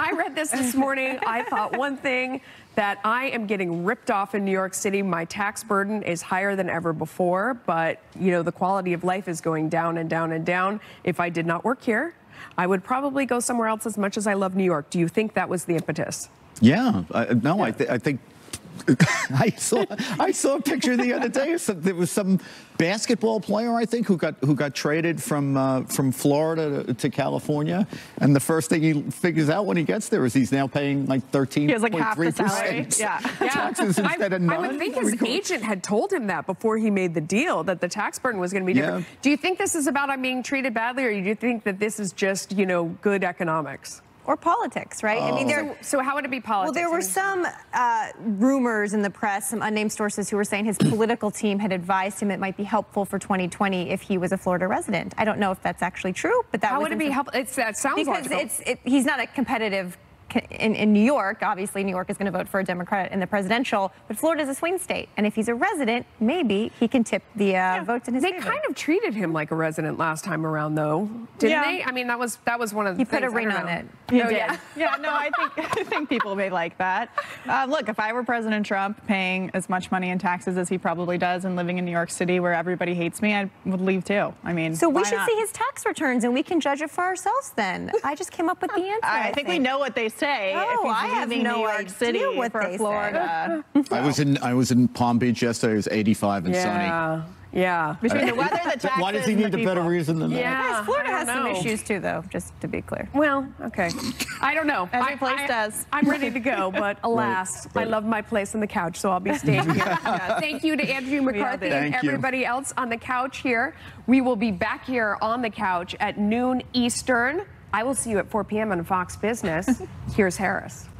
I read this morning. I thought one thing, that I am getting ripped off in New York City. My tax burden is higher than ever before, but, you know, the quality of life is going down and down and down. If I did not work here, I would probably go somewhere else as much as I love New York. Do you think that was the impetus? Yeah. I think I saw a picture the other day. There was some basketball player, I think, who got traded from Florida to California, and the first thing he figures out when he gets there is he's now paying like 13.3% taxes instead of 9%. I would think his agent had told him that before he made the deal, that the tax burden was going to be different. Do you think this is about I'm being treated badly, or do you think that this is just, you know, good economics? Or politics, right? I mean, so how would it be politics? Well, there were some rumors in the press, some unnamed sources who were saying his political team had advised him it might be helpful for 2020 if he was a Florida resident. I don't know if that's actually true, but that how would it be helpful? That sounds logical. Because he's not a competitive. In New York, obviously, New York is going to vote for a Democrat in the presidential, but Florida is a swing state, and if he's a resident, maybe he can tip the votes in his favor. They kind of treated him like a resident last time around, though, didn't they? I mean, that was one of the things. He put a ring on it. He did. Yeah, no, I think people may like that. Look, if I were President Trump, paying as much money in taxes as he probably does, and living in New York City where everybody hates me, I would leave too. I mean, so we should see his tax returns, and we can judge it for ourselves. Then I just came up with the answer. I think we know what they say. Oh, I have no New York City for Florida. I was in Palm Beach yesterday. It was 85 and sunny. Yeah. Between the weather, the taxes, why does he need a better reason than that? Yeah, Florida has some issues too, though, just to be clear. Well, okay. I don't know. Every place does. I'm ready to go, but alas, I love my place on the couch, so I'll be staying here. Thank you to Andrew McCarthy and everybody else on the couch here. We will be back here on the couch at noon Eastern. I will see you at 4 p.m. on Fox Business. Here's Harris.